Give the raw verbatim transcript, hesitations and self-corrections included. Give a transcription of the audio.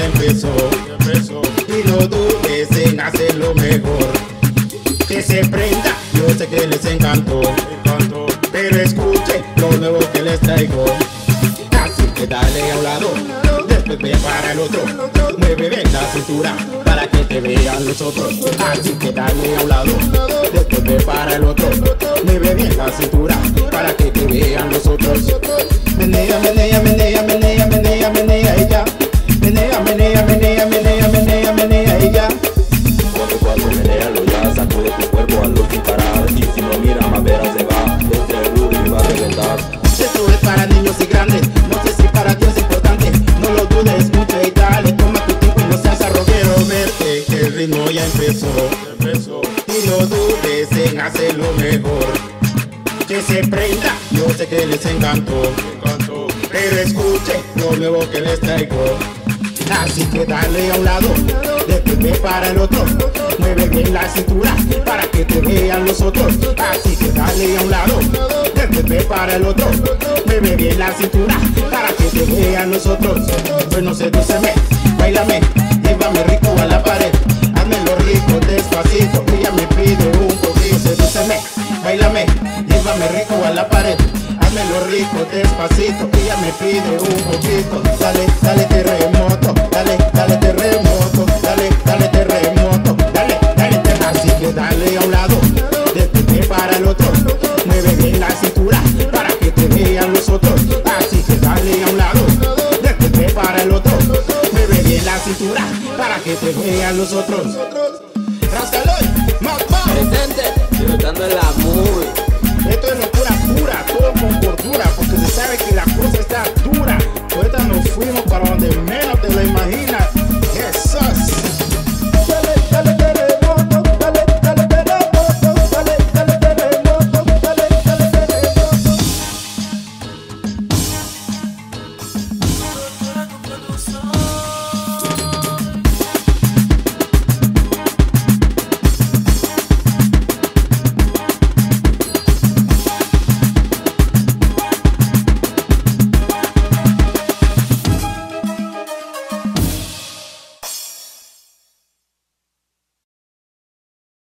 empezó, empezó. Y no dudes en hacerlo mejor. Que se prenda, yo sé que les encantó, encantó. Pero escuche lo nuevo que les traigo. Así que dale a un lado, después ve para el otro. Mueve bien la cintura para que te vean los otros. Así que dale a un lado, después ve para el otro. Mueve bien la cintura para que te vean los otros. Menea, menea, menea, menea, menea, menea ella. Menea, menea, menea, menea, menea, menea ella. Cuatro, cuatro, menéalo ya, sacude tu cuerpo a luz sin parar. Y si no mira más verás se va, este booty va a reventar. Esto es para niños y grandes, no sé si para ti es importante. No lo dudes mucho y dale, toma tu tiempo y no seas arrogero. Verte que el ritmo ya empezó, empezó. Y no dudes en hacerlo mejor. Que se prenda, yo sé que les encantó, encantó. Pero escuche lo nuevo que les traigo. Así que dale a un lado, después ve para el otro. Mueve bien la cintura para que te vean los otros. Así que dale a un lado, después ve para el otro. Mueve bien la cintura para que te vean los otros. Bueno, sedúceme, bailame, llévame rico a la pared. Házmelo rico despacito, ella me pide un poquito. Sedúceme, bailame, llévame rico a la pared. Házmelo rico despacito, ella me pide un poquito. Dale, dale terremoto, dale, dale terremoto, dale, dale terremoto, dale, dale terremoto. Así que dale a un lado, después ve para el otro. Mueve bien la cintura para que te vean los otros. Así que dale a un lado, después ve para el otro. Mueve bien la cintura para que te vean los otros. Rascaloy, Mac Mac. Presente, disfrutando de la música.